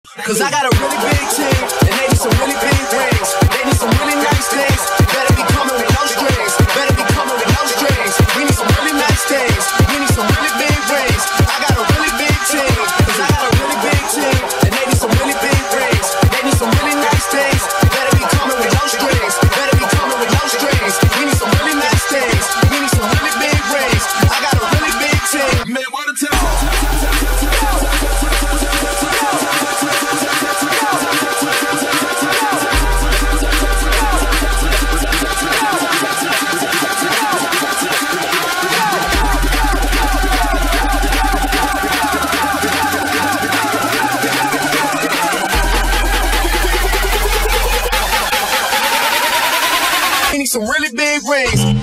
Cause I got a really big team, and they need some really big rings. They need some really nice things. Better be coming with no strings. Better be coming with no strings. We need some really nice things. We need some really big rings. I got a really big team, cause I got a really big team, and they need some really big rings. They need some really nice things. Better be coming with no strings. Better be coming with no strings. We need some really nice things. We need some really big rings. I got a really big team. Man, what a time. Some really big rings.